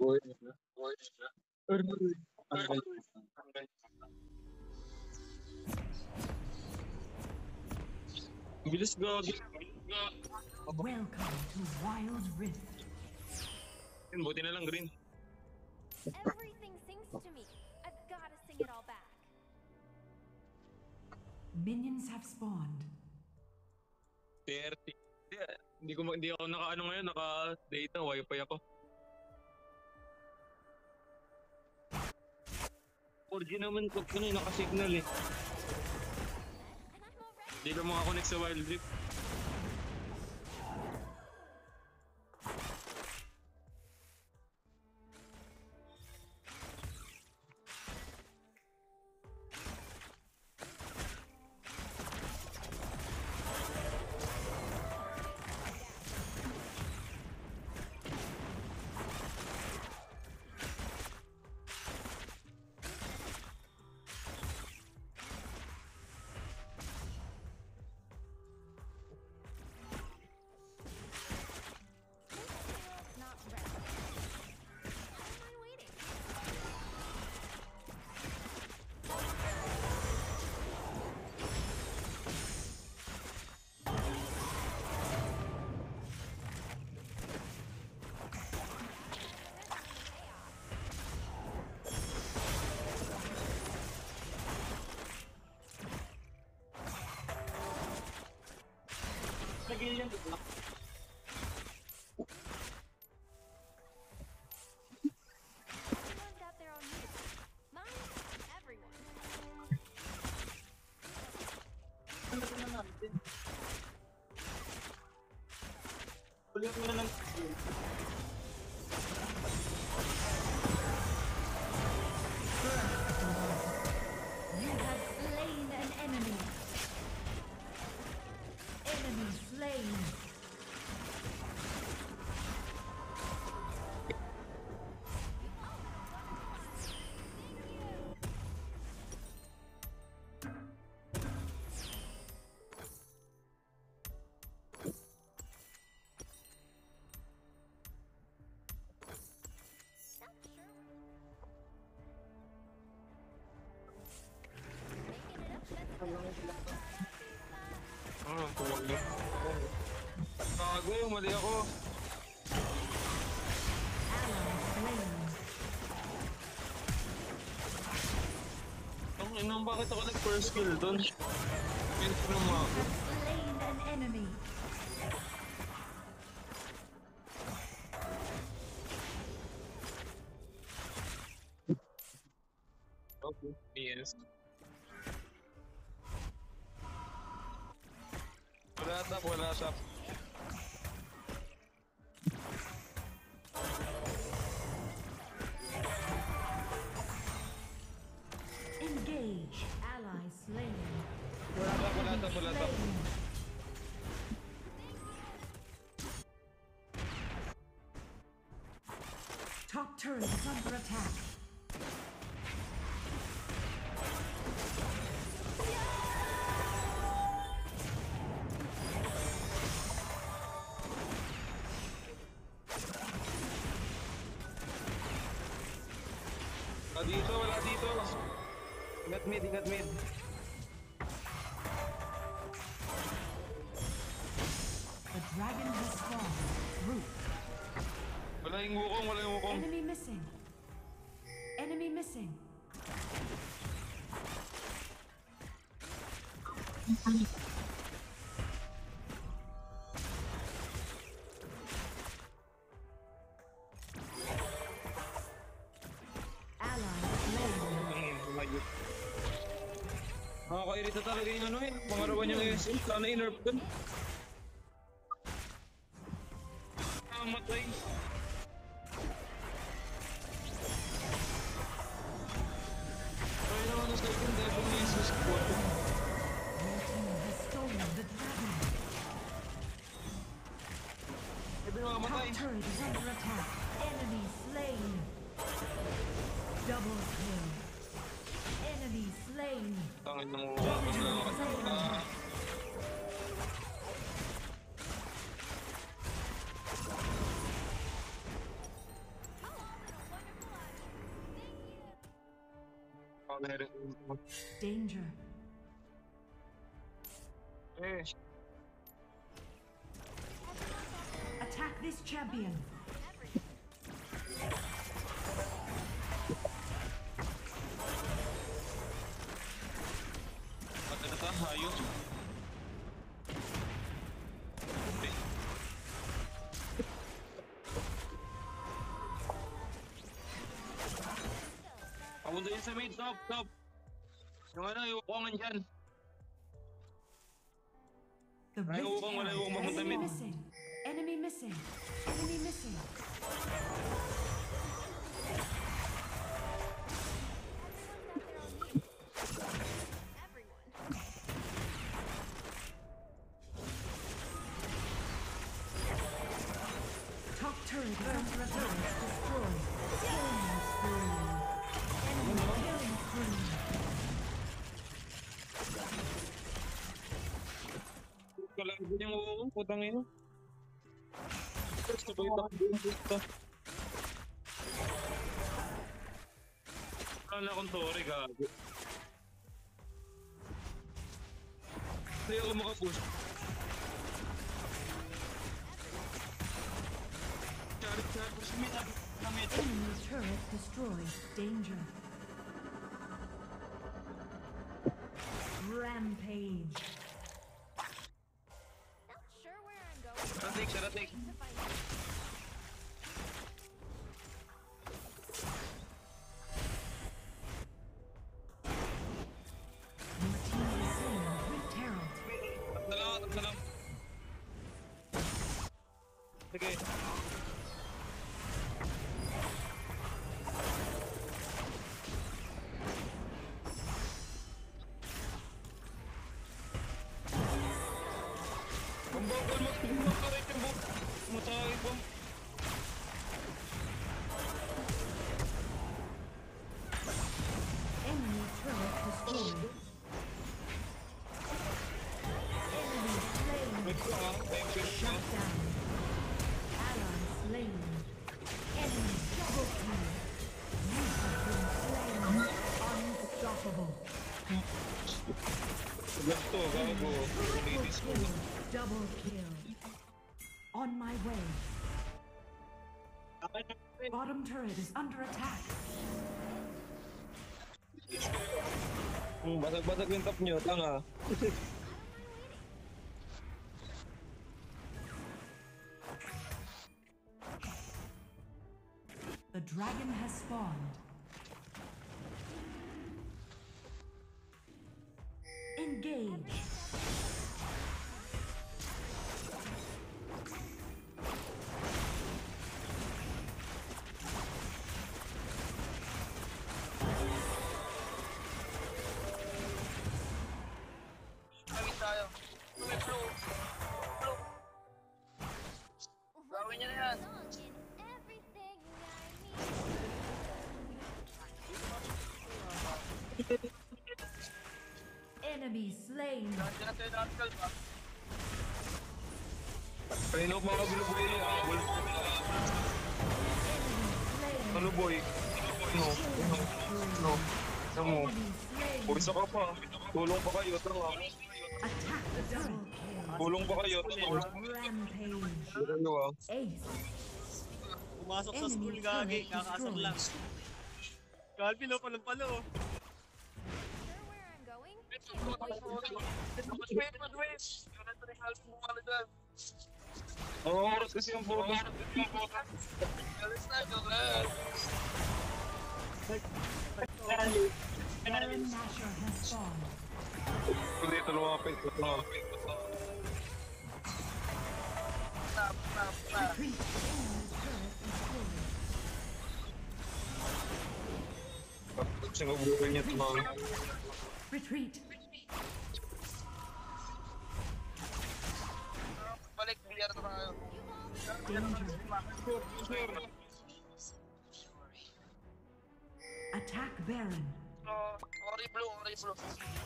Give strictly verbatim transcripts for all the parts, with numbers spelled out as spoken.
Uy, uy, uy, tanggal. Bilis gagi. Welcome to Wild Rift. Buti na lang green. Everything sings to me. I've got to sing it all back. Minions have spawned. thirty. Yeah, hindi ko hindi ako naka ano ngayon, naka-data, wifi ako. four G naman ko, ano, naka-signal eh. Hindi na makakonect sa Wild Rift. Not ready. Why am I waiting? Nagil yan, diba? Everyone's got their own needs. Mine, everyone. Ano na natin? Ulit mo na lang. You have slain an enemy. Enemy slain. Not sure. Making it up, that's Ah, tuwag na. Gago, mali ako. Ally slain. Ang inang, bakit ako nag-first kill doon? Pilit ko naman ako. Have slain an enemy. Okay, yes. Wala tap, wala tap. Engage. Ally slain. Wala tap, wala tap, wala tap. Slain. Top turret is under attack. Ah, dito, wala dito. Ingat mid, ingat mid. The dragon has spawned. Root. Wala yung wukong, wala yung wukong. Enemy missing. Enemy missing. Ally slain. Ang sumayot. Nakakairita talaga yung ano eh. Pangarawan yung S M. Sana in-nerf dun. Namatay. Try naman ang second level ni S S squad. Your team has stolen the dragon. Sabi mamatay. Top turret is under attack. Enemy slain. Double kill. Enemy slain. Tangin ng wukong na nakakita. Danger. Eh, Attack this champion. pati na ta, hayos. Papunta yun sa mid, top, top. Yung ano, yung ukongan dyan. The Ay, Rift ukong, wala Herald. yung mapunta Enemy mid. missing. Enemy missing. Enemy missing. Top turret burns turret destroyed. Killing spree. Enemy killing spree. Kalaban yung ukong, putang ino. Gusto ko yung takbo yung puta. Wala na akong tore, gago. Hindi ako makapush. Charit, charit, push me na. Namit. Enemy turret destroyed. Danger. Rampage. Not sure where I'm going. Sharatik, sharatik. To find out. Your team is slain. Rift Herald. Tap na lang, tap na lang. Sige. Ang bagal mo, tumulong ka rin yung buk. Matay po. Enemy turret destroyed. Enemy slain. Wait ko ha, thank you. Shut down. Ally slain. Enemy double kill. You have been slain. Unstoppable. Gusto, gago. Ladies ko. Triple kill. Double kill. On my way. Bottom turret is under attack. Hmm, basag-basag yung top nyo, tanga. The dragon has spawned. Engage. Kami tayo. May flow. Flow. Gawin niyo na yan. Song in everything I need. Enemy slain. Nandiyan na tayo na article ba? Kanino mga binubuhay yung abol? Slain. Ano boy? Ano? Ano? Ano? Ano mo? Enemy slain. Pursa ka pa. Tulong pa kayo, tanga. Attack the double kill. Tulong pa kayo, tanga. Rampage. Ano ah? Ace. Pumasok sa Enemy school gagi, turret kakaasar destroyed. lang. Calvin, oh, palang-palo. Sure where I'm going? Wait, wait, wait. Yun na ni Calvin mo pala dyan. Oo, oras kasi yung bobo. Alis na, Joel. Baron Nashor has spawned. Hindi, tulungapit. Tulungapit. Stop, stop, stop. Retreat. Enemy turret destroyed. Kasi mabuhay niya ito mga. Retreat. Balik, bilyar na tayo. Danger. Attack Baron. Oh, ori blue, ori blue.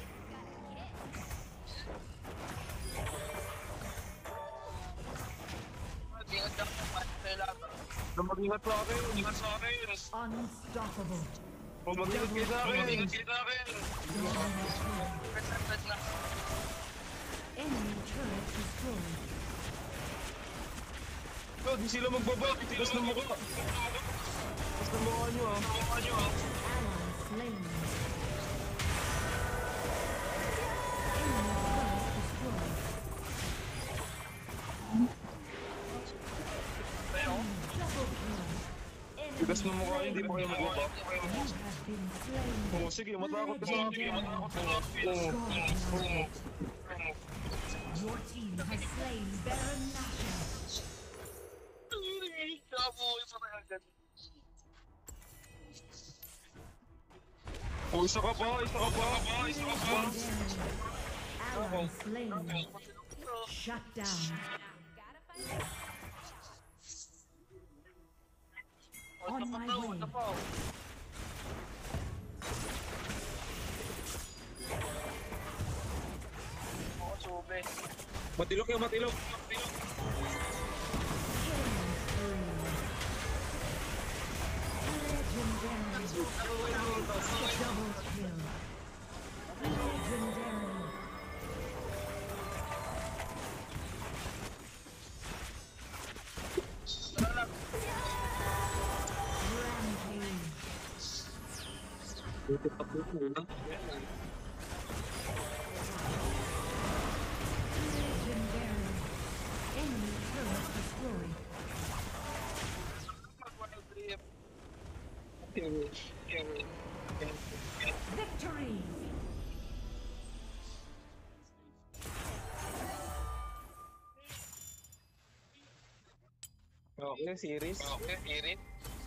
Ingat lang kung paano tayo lahat. Mag-ingat sa akin, ingat sa akin. Unstoppable. Oh, mag-ingat kayo sa akin. Mag-ingat kayo sa akin. Reset na. Enemy turret destroyed. Oh, di sila magbaba. Tigas na mukha. Tigas na mukha nyo ah. Mukha nyo ah. Ally slain. Enemy turret destroyed. Double kill. Tigas na mukha nyo, hindi pa kayo magbaba. You have been slain. Oh, sige, matakot ka sa akin. Sige, matakot ka sa akin. Oo. Your team has slain Baron Nashor. Kaboy pa kaya agad. Oh, isa ka pa, isa ka pa. Isa ka pa. Ally slain. Shut down. Gotta find out. On my way. Ito po. Oo, sube. Matilok yan, matilok. Killing spree. Legendary. Double kill. Legendary. Rampage. Dito pa po po. Legendary. Enemy turret destroyed. Victory. Okay, series. Okay, Irit.